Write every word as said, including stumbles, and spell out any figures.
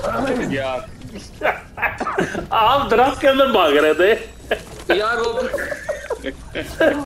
यार आप दरख्त के अंदर भाग रहे थे यार वो